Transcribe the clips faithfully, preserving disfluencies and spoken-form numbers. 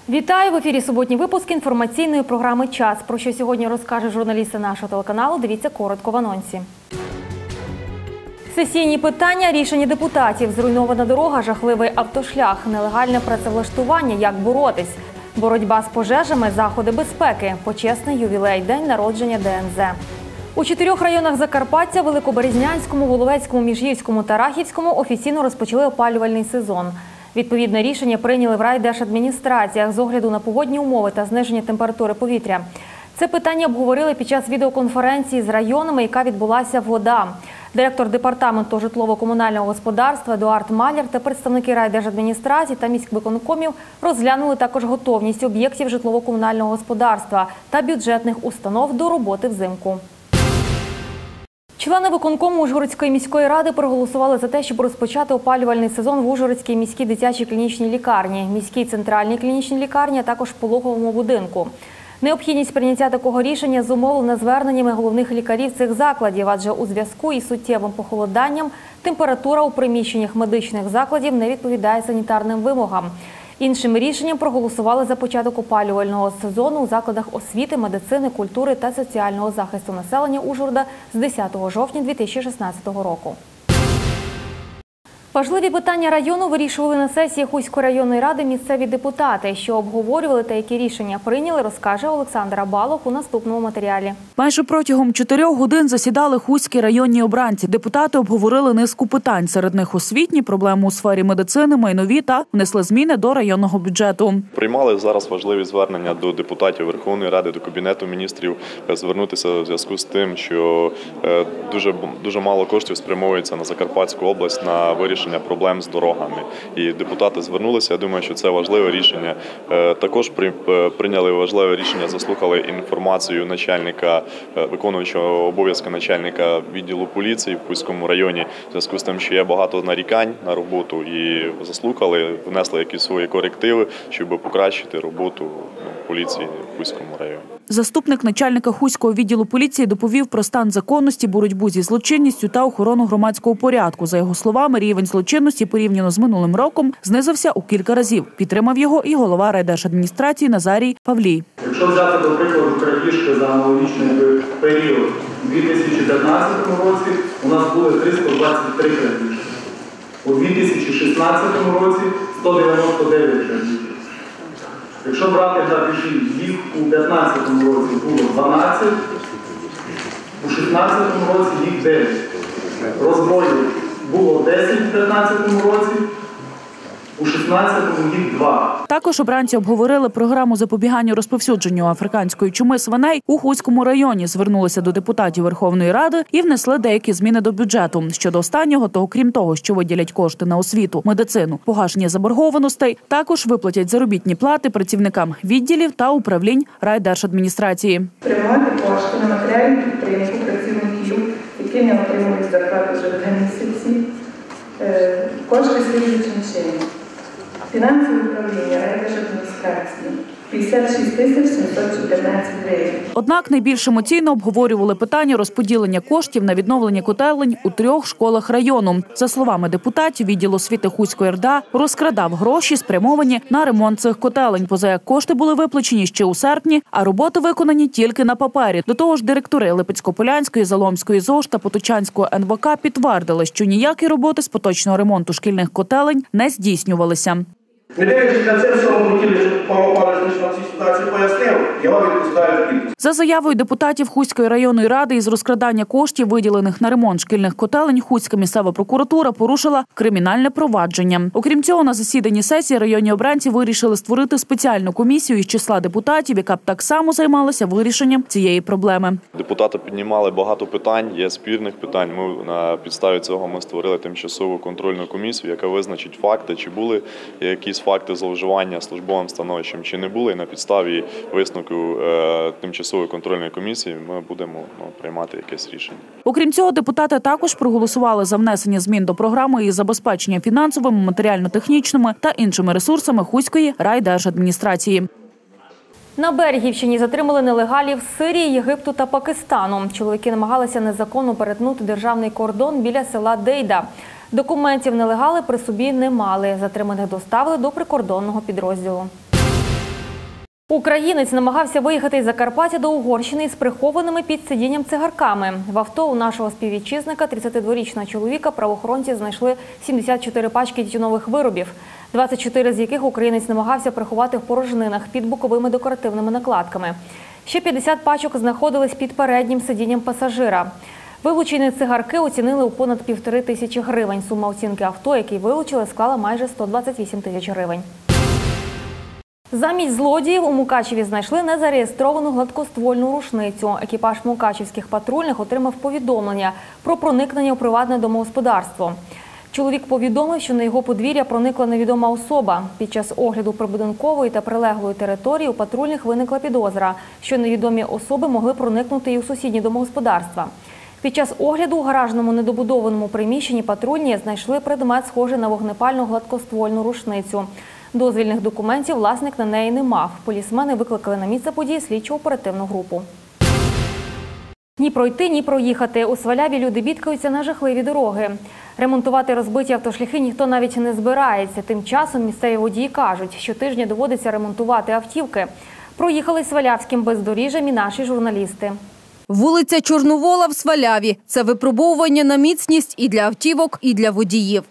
Вітаю! В ефірі суботній випуск інформаційної програми «Час». Про що сьогодні розкажуть журналісти нашого телеканалу, дивіться коротко в анонсі. Сесійні питання, рішення депутатів, зруйнована дорога, жахливий автошлях, нелегальне працевлаштування, як боротись, боротьба з пожежами, заходи безпеки, почесний ювілей, день народження Де Ен Зе. У чотирьох районах Закарпаття – Великоберезнянському, Воловецькому, Міжгірському та Рахівському – офіційно розпочали опалювальний сезон. Відповідне рішення прийняли в райдержадміністраціях з огляду на погодні умови та зниження температури повітря. Це питання обговорили під час відеоконференції з районами, яка відбулася в ОДА. Директор департаменту житлово-комунального господарства Едуард Маляр та представники райдержадміністрації та міськвиконкомів розглянули також готовність об'єктів житлово-комунального господарства та бюджетних установ до роботи взимку. Члени виконкому Ужгородської міської ради проголосували за те, щоб розпочати опалювальний сезон в Ужгородській міській дитячій клінічній лікарні, міській центральній клінічній лікарні, а також пологовому будинку. Необхідність прийняття такого рішення зумовлена зверненнями головних лікарів цих закладів, адже у зв'язку із суттєвим похолоданням температура у приміщеннях медичних закладів не відповідає санітарним вимогам. Іншим рішенням проголосували за початок опалювального сезону у закладах освіти, медицини, культури та соціального захисту населення Ужгорода з десятого жовтня дві тисячі шістнадцятого року. Важливі питання району вирішували на сесії Хуської районної ради місцеві депутати. Що обговорювали та які рішення прийняли, розкаже Олександра Балох у наступному матеріалі. Майже протягом чотирьох годин засідали хуські районні обранці. Депутати обговорили низку питань. Серед них освітні, проблеми у сфері медицини, майнові та внесли зміни до районного бюджету. Приймали зараз важливі звернення до депутатів Верховної Ради, до Кабінету міністрів звернутися у зв'язку з тим, що дуже, дуже мало коштів спрямовується на Закарпатську область на вирішення проблем з дорогами. І депутати звернулися, я думаю, що це важливе рішення. Також прийняли важливе рішення, заслухали інформацію начальника, виконуючого обов'язки начальника відділу поліції в Хуському районі, в зв'язку з тим, що є багато нарікань на роботу, і заслухали, внесли якісь свої корективи, щоб покращити роботу поліції в Хуському районі. Заступник начальника Хуського відділу поліції доповів про стан законності, боротьбу зі злочинністю та охорону громадського порядку. За його словами, рівень злочинності порівняно з минулим роком знизився у кілька разів. Підтримав його і голова райдержадміністрації Назарій Павлій. Якщо взяти, до прикладу, крадіжки за аналогічний період у дві тисячі п'ятнадцятому році у нас були триста двадцять три крадіжки. У дві тисячі шістнадцятому році сто дев'яносто дев'ять крадіжок. Якщо брати грабежі, їх у п'ятнадцятому році було дванадцять, у шістнадцятому році їх дев'ять. Розброїв було десять у п'ятнадцятому році, у шістнадцятому їх два. Також обранці обговорили програму запобігання розповсюдженню африканської чуми свиней у Хуському районі, звернулися до депутатів Верховної Ради і внесли деякі зміни до бюджету. Щодо останнього, то окрім того, що виділять кошти на освіту, медицину, погашення заборгованостей, також виплатять заробітні плати працівникам відділів та управлінь райдержадміністрації. Приймати кошти на матеріальну підтримку працівників, які не отримують зарплати вже два місяці. Кошти слідуючим чином. Фінансове управління райдержадміністрації – п'ятдесят шість тисяч сімсот чотирнадцять гривень. Однак найбільш емоційно обговорювали питання розподілення коштів на відновлення котелень у трьох школах району. За словами депутатів, відділ освіти Хуської РДА розкрадав гроші, спрямовані на ремонт цих котелень. Поза як кошти були виплачені ще у серпні, а роботи виконані тільки на папері. До того ж, директори Липецько-Полянської, Заломської ЗОЖ та Поточанського ен ве ка підтвердили, що ніякі роботи з поточного ремонту шкільних котелень не здійснювалися. Не дивлячись на це, що ми хотіли, щоб пан Павлович нам цій ситуації пояснив, його відпускають в підпис. За заявою депутатів Хуської районної ради із розкрадання коштів, виділених на ремонт шкільних котелень, Хуська місцева прокуратура порушила кримінальне провадження. Окрім цього, на засіданні сесії районні обранці вирішили створити спеціальну комісію із числа депутатів, яка б так само займалася вирішенням цієї проблеми. Депутати піднімали багато питань, є спірних питань. Ми на підставі цього ми створили тимчасову контрольну комісію, яка визначить факти, чи були якісь факти зловживання службовим становищем, чи не були. І на підставі висновку е, тимчасової контрольної комісії ми будемо ну, приймати якесь рішення. Окрім цього, депутати також проголосували за внесення змін до програми із забезпечення фінансовими, матеріально-технічними та іншими ресурсами Хуської райдержадміністрації. На Берегівщині затримали нелегалів з Сирії, Єгипту та Пакистану. Чоловіки намагалися незаконно перетнути державний кордон біля села Дейда. Документів нелегали при собі не мали. Затриманих доставили до прикордонного підрозділу. Українець намагався виїхати із Закарпаття до Угорщини із прихованими під сидінням цигарками. В авто у нашого співвітчизника, тридцятидворічного чоловіка, правоохоронці знайшли сімдесят чотири пачки тютюнових виробів, двадцять чотири з яких українець намагався приховати в порожнинах під боковими декоративними накладками. Ще п'ятдесят пачок знаходились під переднім сидінням пасажира. Вилучені цигарки оцінили у понад півтори тисячі гривень. Сума оцінки авто, який вилучили, склала майже сто двадцять вісім тисяч гривень. Замість злодіїв у Мукачеві знайшли незареєстровану гладкоствольну рушницю. Екіпаж мукачівських патрульних отримав повідомлення про проникнення у приватне домогосподарство. Чоловік повідомив, що на його подвір'я проникла невідома особа. Під час огляду прибудинкової та прилеглої території у патрульних виникла підозра, що невідомі особи могли проникнути і у сусідні домогосподарства. Під час огляду у гаражному недобудованому приміщенні патрульні знайшли предмет, схожий на вогнепальну гладкоствольну рушницю. Дозвільних документів власник на неї не мав. Полісмени викликали на місце події слідчо-оперативну групу. Ні пройти, ні проїхати. У Сваляві люди бідкаються на жахливі дороги. Ремонтувати розбиті автошляхи ніхто навіть не збирається. Тим часом місцеві водії кажуть, що щотижня доводиться ремонтувати автівки. Проїхали Свалявським бездоріжжям і наші журналісти. Вулиця Чорновола в Сваляві – це випробовування на міцність і для автівок, і для водіїв.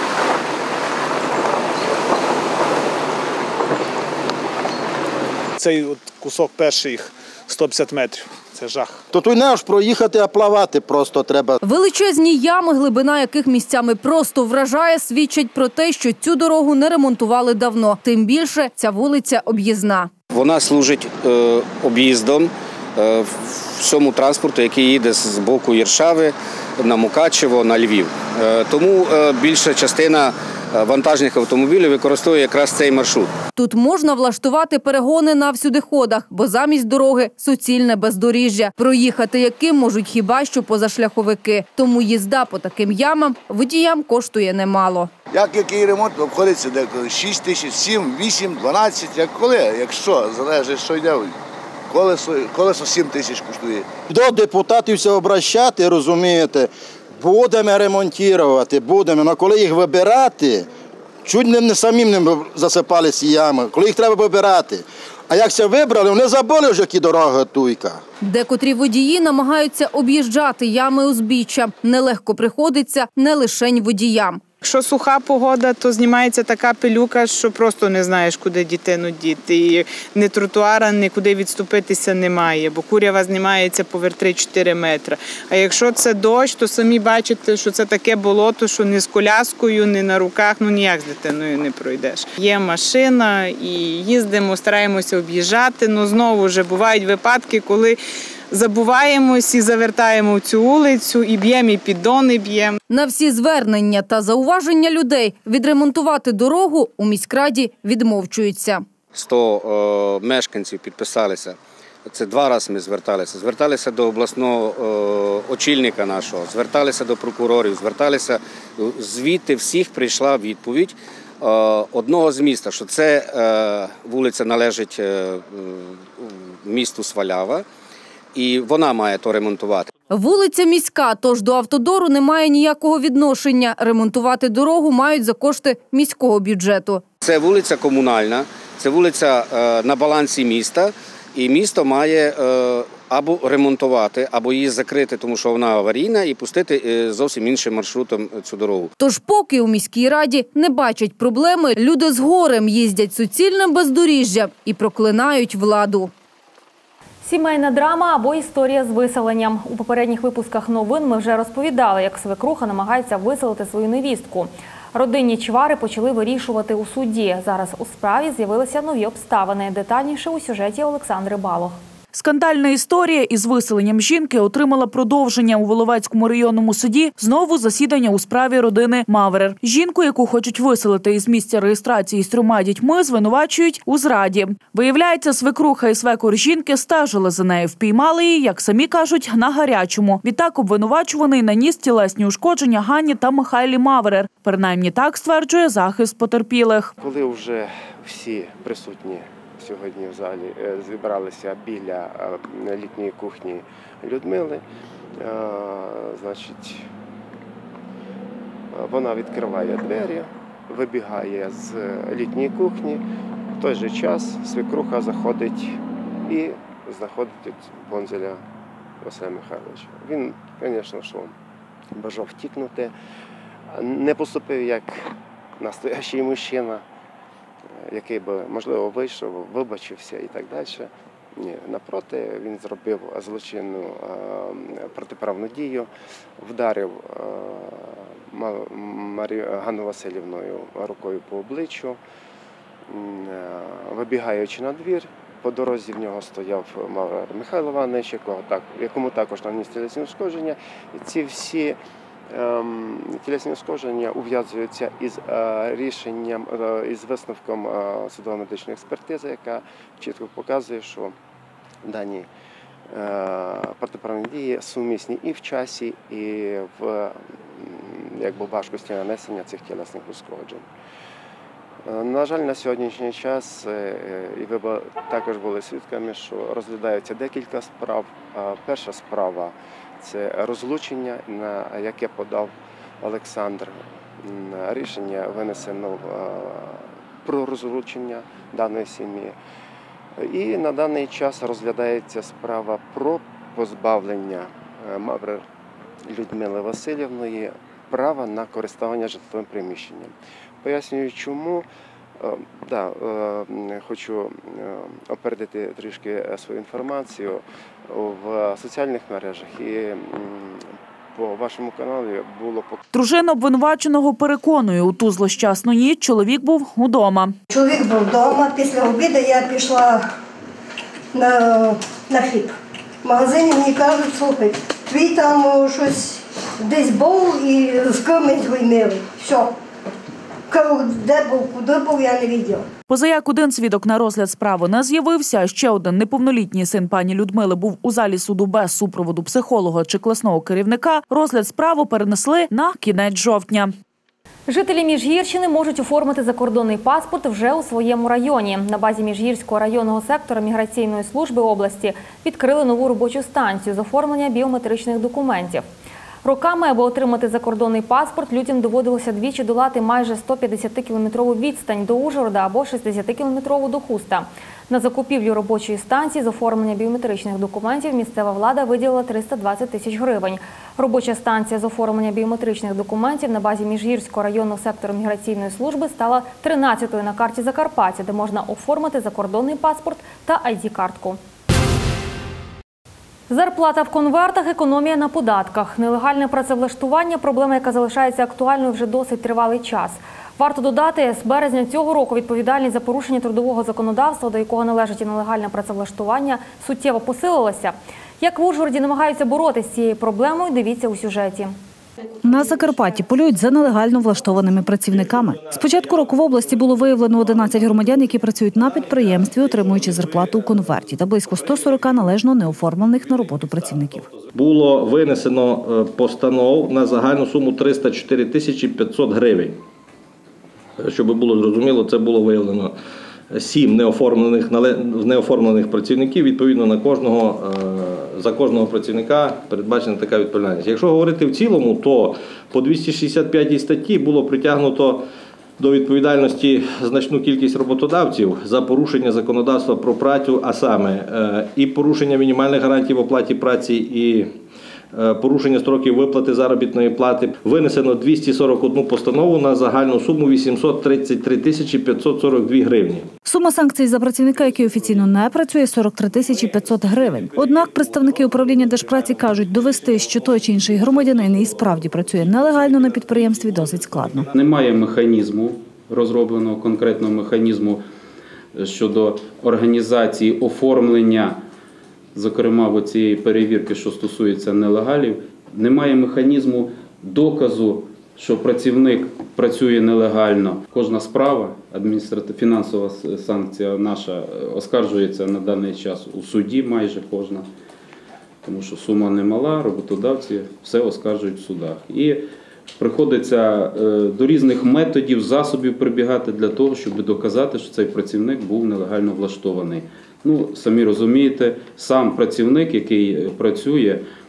Цей от кусок перших сто п'ятдесят метрів. Це жах. То тут не аж проїхати, а плавати просто треба. Величезні ями, глибина яких місцями просто вражає, свідчать про те, що цю дорогу не ремонтували давно. Тим більше ця вулиця об'їзна. Вона служить е, об'їздом е, всьому транспорту, який їде з боку Єршави на Мукачево, на Львів. Е, тому е, більша частина вантажних автомобілів використовує якраз цей маршрут. Тут можна влаштувати перегони на всюдиходах, бо замість дороги – суцільне бездоріжжя, проїхати яким можуть хіба що позашляховики. Тому їзда по таким ямам водіям коштує немало. Як який ремонт обходиться деколи? шість тисяч, сім, вісім, дванадцять, як коли, якщо, залежить, що йде. Колесо, колесо сім тисяч коштує. До депутатів все обращати, розумієте, будемо ремонтувати, будемо, але коли їх вибирати, чуть не самим не засипали ці ями, коли їх треба вибирати. А як це вибрали, вони забули вже, які дороги туйка. Декотрі водії намагаються об'їжджати ями узбіччя. Нелегко приходиться не лишень водіям. Якщо суха погода, то знімається така пилюка, що просто не знаєш, куди дитину діти. І ні тротуара, ні куди відступитися немає, бо курява знімається повер три-чотири метри. А якщо це дощ, то самі бачите, що це таке болото, що ні з коляскою, ні на руках, ну ніяк з дитиною не пройдеш. Є машина і їздимо, стараємося об'їжджати, але знову вже бувають випадки, коли забуваємось і завертаємо в цю вулицю, і б'ємо, і піддони б'ємо. На всі звернення та зауваження людей відремонтувати дорогу у міськраді відмовчуються. сто е, мешканців підписалися. Це два рази ми зверталися. Зверталися до обласного е, очільника нашого, зверталися до прокурорів, зверталися. Звідти всіх прийшла відповідь е, одного з міста, що це е, вулиця належить е, місту Свалява. І вона має то ремонтувати. Вулиця міська, тож до автодору немає ніякого відношення. Ремонтувати дорогу мають за кошти міського бюджету. Це вулиця комунальна, це вулиця е, на балансі міста. І місто має е, або ремонтувати, або її закрити, тому що вона аварійна, і пустити е, зовсім іншим маршрутом цю дорогу. Тож поки у міській раді не бачать проблеми, люди з горем їздять суцільним бездоріжжям і проклинають владу. Сімейна драма або історія з виселенням. У попередніх випусках новин ми вже розповідали, як свекруха намагається виселити свою невістку. Родинні чвари почали вирішувати у суді. Зараз у справі з'явилися нові обставини. Детальніше у сюжеті Олександри Балох. Скандальна історія із виселенням жінки отримала продовження у Воловецькому районному суді. Знову засідання у справі родини Маверер. Жінку, яку хочуть виселити із місця реєстрації з трьома дітьми, звинувачують у зраді. Виявляється, свекруха і свекор жінки стежили за нею, впіймали її, як самі кажуть, на гарячому. Відтак обвинувачуваний наніс тілесні ушкодження Ганні та Михайлі Маверер. Принаймні так стверджує захист потерпілих. Коли вже всі присутні сьогодні в залі зібралися біля літньої кухні Людмили, значить, вона відкриває двері, вибігає з літньої кухні В той же час свекруха заходить і знаходить Бонзеля Василя Михайловича. Він, звісно, що бажав втікнути, не поступив як настоящий мужчина, який би, можливо, вийшов, вибачився і так далі. Ні, напроти, він зробив злочинну протиправну дію, вдарив Марію Ганну Василівною рукою по обличчю, вибігаючи на двір. По дорозі в нього стояв Мавр Михайло Іванович, якому також наніс тілесні ушкодження. І ці всі ем, тілесні ушкодження ув'язуються із е, рішенням, е, із висновком е, судово-медичної експертизи, яка чітко показує, що дані е, протиправні дії сумісні і в часі, і в якби, важкості нанесення цих тілесних ушкоджень. На жаль, на сьогоднішній час, і ви також були свідками, що розглядаються декілька справ. Перша справа – це розлучення, на яке подав Олександр. Рішення винесено про розлучення даної сім'ї. І на даний час розглядається справа про позбавлення Маври Людмили Василівної права на користування житловим приміщенням. Пояснюю, чому. Да, хочу опередити трішки свою інформацію в соціальних мережах і по вашому каналі було... Дружина обвинуваченого переконує, у ту злощасну ніч чоловік був удома. Чоловік був вдома, після обіду я пішла на, на хліб. В магазині мені кажуть, слухай, твій там щось десь був і з кимось війнили. Все. Де був, куди був, я не бачила. Позаяк один свідок на розгляд справи не з'явився, а ще один неповнолітній син пані Людмили був у залі суду без супроводу психолога чи класного керівника, розгляд справи перенесли на кінець жовтня. Жителі Міжгірщини можуть оформити закордонний паспорт вже у своєму районі. На базі Міжгірського районного сектора міграційної служби області відкрили нову робочу станцію з оформлення біометричних документів. Роками, аби отримати закордонний паспорт, людям доводилося двічі долати майже сто п'ятдесятикілометрову відстань до Ужгорода або шістдесятикілометрову до Хуста. На закупівлю робочої станції з оформлення біометричних документів місцева влада виділила триста двадцять тисяч гривень. Робоча станція з оформлення біометричних документів на базі Міжгірського районного сектору міграційної служби стала тринадцятою на карті Закарпаття, де можна оформити закордонний паспорт та ай ді-картку. Зарплата в конвертах, економія на податках. Нелегальне працевлаштування – проблема, яка залишається актуальною вже досить тривалий час. Варто додати, з березня цього року відповідальність за порушення трудового законодавства, до якого належить і нелегальне працевлаштування, суттєво посилилася. Як в Ужгороді намагаються боротися з цією проблемою, дивіться у сюжеті. На Закарпатті полюють за нелегально влаштованими працівниками. З початку року в області було виявлено одинадцять громадян, які працюють на підприємстві, отримуючи зарплату у конверті, та близько ста сорока належно неоформлених на роботу працівників. Було винесено постанов на загальну суму триста чотири тисячі п'ятсот гривень. Щоб було зрозуміло, це було виявлено сім неоформлених, неоформлених працівників, відповідно на кожного, за кожного працівника передбачена така відповідальність. Якщо говорити в цілому, то по двістій шістдесят п'ятій статті було притягнуто до відповідальності значну кількість роботодавців за порушення законодавства про працю, а саме і порушення мінімальних гарантій в оплаті праці, і порушення строків виплати заробітної плати. Винесено двісті сорок одну постанову на загальну суму вісімсот тридцять три тисячі п'ятсот сорок дві гривні. Сума санкцій за працівника, який офіційно не працює – сорок три тисячі п'ятсот гривень. Однак представники управління Держпраці кажуть, довести, що той чи інший громадянин і справді працює нелегально на підприємстві, досить складно. Немає механізму, розробленого конкретного механізму щодо організації оформлення, зокрема, цієї перевірки, що стосується нелегалів, немає механізму доказу, що працівник працює нелегально. Кожна справа, адміністративна фінансова санкція наша, оскаржується на даний час у суді, майже кожна, тому що сума немала, роботодавці все оскаржують в судах. І приходиться до різних методів, засобів прибігати для того, щоб доказати, що цей працівник був нелегально влаштований. Ну, самі розумієте, сам працівник, який працює,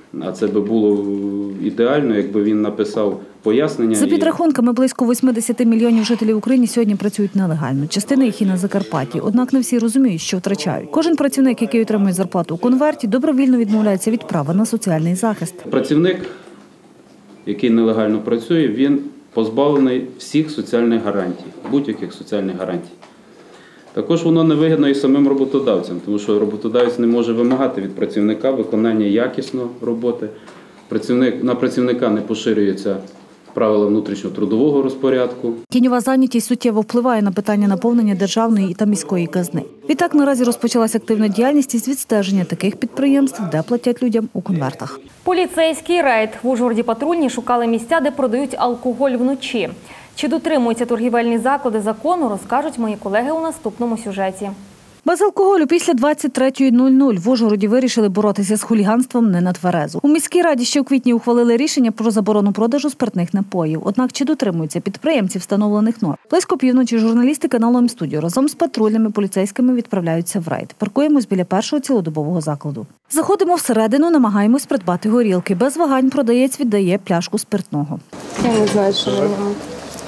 А це би було ідеально, якби він написав пояснення. За підрахунками, близько вісімдесят мільйонів жителів України сьогодні працюють нелегально. Частина їх і на Закарпатті. Однак не всі розуміють, що втрачають. Кожен працівник, який отримує зарплату у конверті, добровільно відмовляється від права на соціальний захист. Працівник, який нелегально працює, він позбавлений всіх соціальних гарантій, будь-яких соціальних гарантій. Також воно невигідно і самим роботодавцям, тому що роботодавець не може вимагати від працівника виконання якісно роботи. Працівник, на працівника не поширюються правила внутрішнього трудового розпорядку. Тіньова зайнятість суттєво впливає на питання наповнення державної та міської казни. Відтак наразі розпочалася активна діяльність із відстеження таких підприємств, де платять людям у конвертах. Поліцейський рейд. В Ужгороді патрульні шукали місця, де продають алкоголь вночі. Чи дотримуються торгівельні заклади закону, розкажуть мої колеги у наступному сюжеті. Без алкоголю після двадцять третьої нуль нуль в Ужгороді вирішили боротися з хуліганством не на тверезу. У міській раді ще у квітні ухвалили рішення про заборону продажу спиртних напоїв. Однак чи дотримуються підприємці встановлених норм? Близько півночі журналісти каналу М-студіо разом з патрульними поліцейськими відправляються в рейд. Паркуємось біля першого цілодобового закладу. Заходимо всередину, намагаємось придбати горілки. Без вагань продаєць віддає пляшку спиртного. Я не знаю, що на ньому.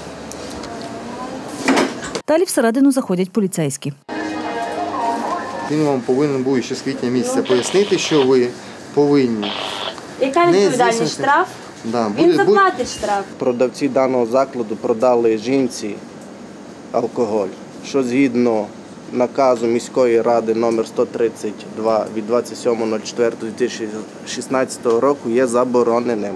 Далі всередину заходять поліцейські. Він вам повинен був ще з квітня місяця пояснити, що ви повинні. Яка відповідальність? Штраф? Да, Він буде, заплатить штраф. Продавці даного закладу продали жінці алкоголь, що згідно наказу міської ради номер сто тридцять два від двадцять сьомого четвертого дві тисячі шістнадцятого року є забороненим.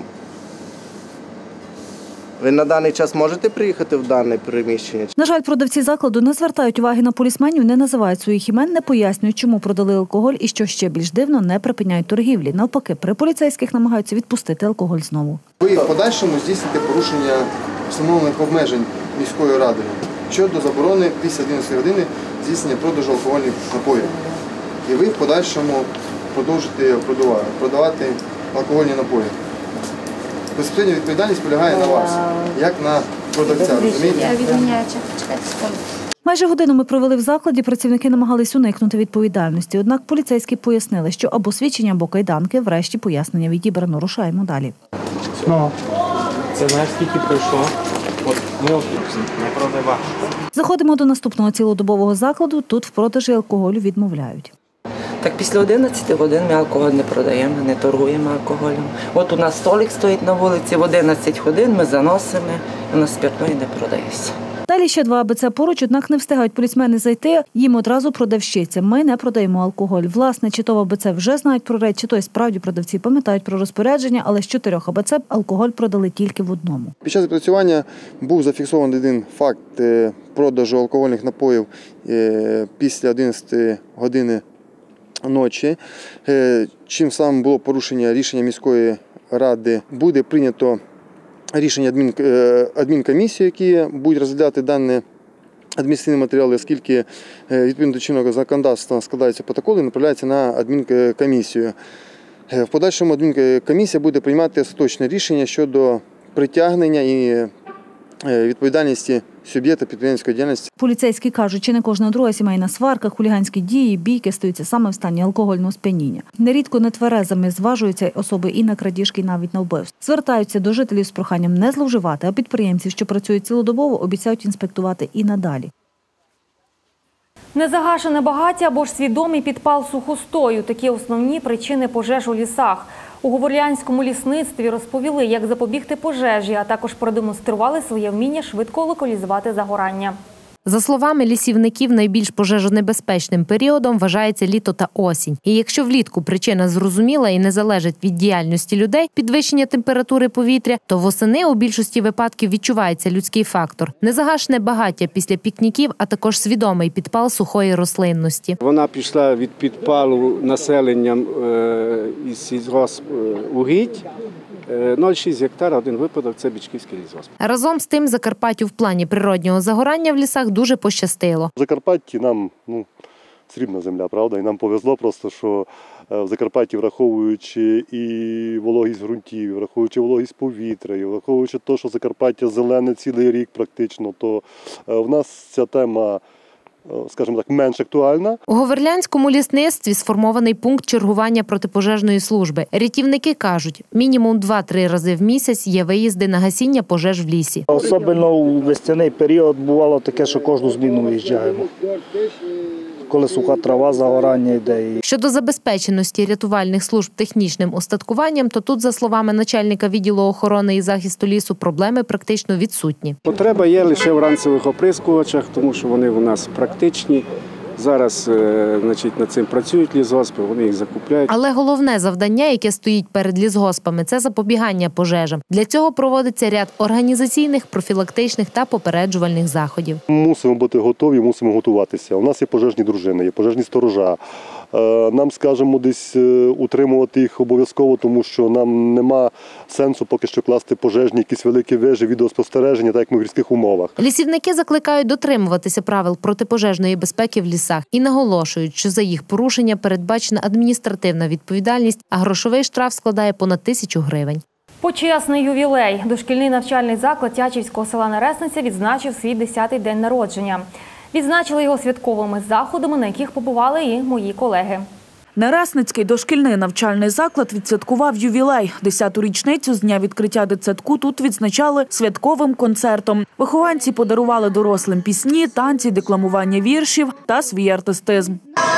Ви на даний час можете приїхати в дане приміщення? На жаль, продавці закладу не звертають уваги на полісменів, не називають своїх імен, не пояснюють, чому продали алкоголь і, що ще більш дивно, не припиняють торгівлі. Навпаки, при поліцейських намагаються відпустити алкоголь знову. Ви в подальшому здійсните порушення встановлених обмежень міською радою щодо заборони після одинадцятої години здійснення продажу алкогольних напоїв. І ви в подальшому продовжите продавати алкогольні напої. Безпосередня відповідальність полягає на вас, як на продавця. Розумієте? Я відміняю, чекайте секунду. Майже годину ми провели в закладі, працівники намагались уникнути відповідальності. Однак поліцейські пояснили, що або свідчення, або кайданки, врешті пояснення відібрано. Рушаємо далі. Ну, це знаєш, скільки пройшло? От ми не продавали. Заходимо до наступного цілодобового закладу. Тут в продажі алкоголю відмовляють. Так після одинадцяти годин ми алкоголь не продаємо, не торгуємо алкоголем. От у нас столик стоїть на вулиці, в одинадцять годин ми заносимо, у нас спиртної не продається. Далі ще два АБЦ поруч, однак не встигають полісмени зайти, їм одразу продавщиця. Ми не продаємо алкоголь. Власне, чи то в АБЦ вже знають про рейд, чи то й справді продавці пам'ятають про розпорядження, але з чотирьох АБЦ алкоголь продали тільки в одному. Під час відпрацювання був зафіксований один факт продажу алкогольних напоїв після одинадцятої години ночі, чим саме було порушення рішення міської ради. Буде прийнято рішення адмін, адмінкомісії, які будуть розглядати дані адміністративні матеріали, оскільки відповідно до чинного законодавства складаються протоколи і направляються на адмінкомісію. В подальшому адмінкомісія буде приймати остаточне рішення щодо притягнення і відповідальності суб'єкта підприємницької діяльності. Поліцейські кажуть, чи не кожна друга сімейна сварка, хуліганські дії, бійки стаються саме в стані алкогольного сп'яніння. Нерідко нетверезими зважуються особи і на крадіжки, і навіть на вбивство. Звертаються до жителів з проханням не зловживати, а підприємців, що працюють цілодобово, обіцяють інспектувати і надалі. Незагашене багаття або ж свідомий підпал сухостою – такі основні причини пожеж у лісах. У Говорлянському лісництві розповіли, як запобігти пожежі, а також продемонстрували своє вміння швидко локалізувати загорання. За словами лісівників, найбільш пожежонебезпечним періодом вважається літо та осінь. І якщо влітку причина зрозуміла і не залежить від діяльності людей, підвищення температури повітря, то восени у більшості випадків відчувається людський фактор. Незагашене багаття після пікніків, а також свідомий підпал сухої рослинності. Вона пішла від підпалу населенням із сільгоспугідь. нуль цілих шість гектара, один випадок – це Бичківський лісгосп. Разом з тим, Закарпаттю в плані природнього загорання в лісах дуже пощастило. В Закарпатті нам ну, срібна земля, правда, і нам повезло просто, що в Закарпатті, враховуючи і вологість ґрунтів, враховуючи вологість повітря, і враховуючи те, що Закарпаття зелене цілий рік практично, то в нас ця тема скажімо так, менш актуальна. У Говерлянському лісництві сформований пункт чергування протипожежної служби. Рятівники кажуть, мінімум два-три рази в місяць є виїзди на гасіння пожеж в лісі. Особливо у весняний період бувало таке, що кожну зміну виїжджаємо. Коли суха трава, загорання йде. Щодо забезпеченості рятувальних служб технічним устаткуванням, то тут, за словами начальника відділу охорони і захисту лісу, проблеми практично відсутні. Потреба є лише в ранцевих оприскувачах, тому що вони у нас практичні. Зараз, значить, над цим працюють лісгоспи, вони їх закупляють. Але головне завдання, яке стоїть перед лісгоспами – це запобігання пожежам. Для цього проводиться ряд організаційних, профілактичних та попереджувальних заходів. Мусимо бути готові, мусимо готуватися. У нас є пожежні дружини, є пожежні сторожа. Нам, скажімо, десь утримувати їх обов'язково, тому що нам нема сенсу поки що класти пожежні, якісь великі вежі, відеоспостереження, так як ми в гірських умовах. Лісівники закликають дотримуватися правил протипожежної безпеки в лісах і наголошують, що за їх порушення передбачена адміністративна відповідальність, а грошовий штраф складає понад тисячу гривень. Почесний ювілей. Дошкільний навчальний заклад Тячівського села Наресниця відзначив свій десятий день народження. Відзначили його святковими заходами, на яких побували і мої колеги. Наресницький дошкільний навчальний заклад відсвяткував ювілей. Десяту річницю з дня відкриття дитсадку тут відзначали святковим концертом. Вихованці подарували дорослим пісні, танці, декламування віршів та свій артистизм.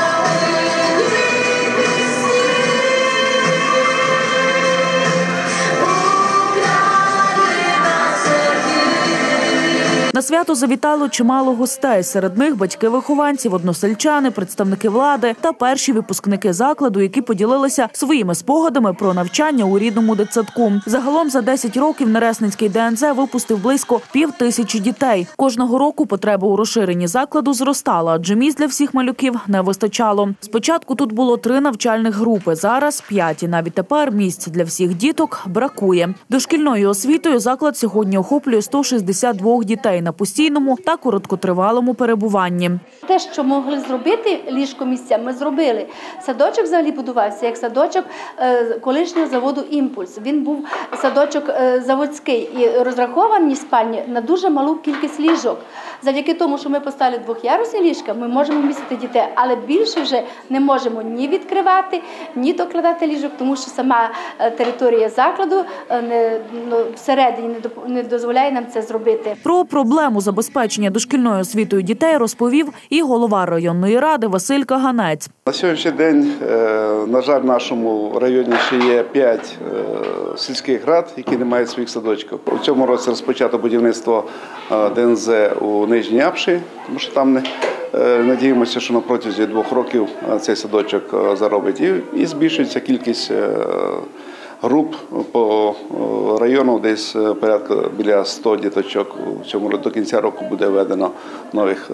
На свято завітало чимало гостей. Серед них батьки вихованців, односельчани, представники влади та перші випускники закладу, які поділилися своїми спогадами про навчання у рідному дитсадку. Загалом за десять років Наресницький Д Н З випустив близько пів тисячі дітей. Кожного року потреба у розширенні закладу зростала, адже місць для всіх малюків не вистачало. Спочатку тут було три навчальних групи, зараз п'ять. І навіть тепер місць для всіх діток бракує. Дошкільною освітою заклад сьогодні охоплює сто шістдесят два дітей на постійному та короткотривалому перебуванні. Те, що могли зробити ліжко місця, ми зробили. Садочок взагалі будувався як садочок колишнього заводу «Імпульс». Він був садочок заводський і розраховані спальні на дуже малу кількість ліжок. Завдяки тому, що ми поставили двох'ярусні ліжка, ми можемо вмістити дітей, але більше вже не можемо ні відкривати, ні докладати ліжок, тому що сама територія закладу не, ну, всередині не дозволяє нам це зробити. Про проблему забезпечення дошкільною освітою дітей розповів і голова районної ради Василь Каганець. На сьогоднішній день, на жаль, в нашому районі ще є п'ять сільських рад, які не мають своїх садочків. У цьому році розпочато будівництво Д Н З у Нижній Апші, тому що там надіємося, що на протязі двох років цей садочок заробить. І, і збільшується кількість груп по району, десь порядка біля ста діточок. У цьому до кінця року буде введено нових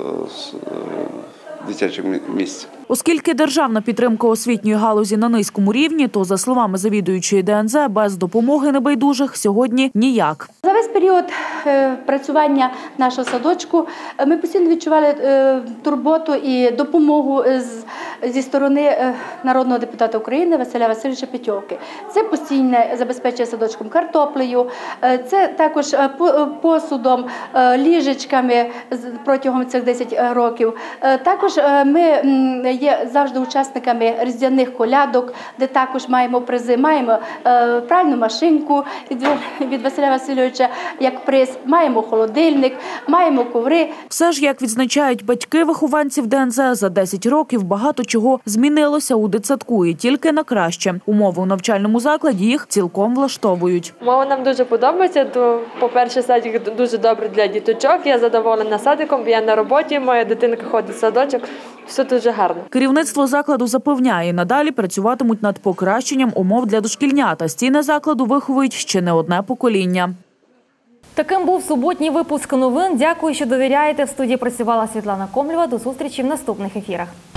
дитячих місць. Оскільки державна підтримка освітньої галузі на низькому рівні, то, за словами завідуючої Д Н З, без допомоги небайдужих сьогодні ніяк. За весь період працювання нашого садочку ми постійно відчували турботу і допомогу зі сторони народного депутата України Василя Васильовича Петьовки. Це постійне забезпечення садочком картоплею, це також посудом, ліжечками протягом цих десяти років. Також ми є завжди учасниками різдвяних колядок, де також маємо призи. Маємо пральну машинку від Василя Васильовича як приз, маємо холодильник, маємо коври. Все ж, як відзначають батьки вихованців Д Н З, за десять років багато чого змінилося у дитсадку і тільки на краще. Умови у навчальному закладі їх цілком влаштовують. Умови нам дуже подобаються. По-перше, садик дуже добрий для діточок. Я задоволена садиком, я на роботі, моя дитинка ходить в садочок. Все дуже гарно. Керівництво закладу запевняє, надалі працюватимуть над покращенням умов для дошкільнят, а стіни закладу виховують ще не одне покоління. Таким був суботній випуск новин. Дякую, що довіряєте. В студії працювала Світлана Комлєва. До зустрічі в наступних ефірах.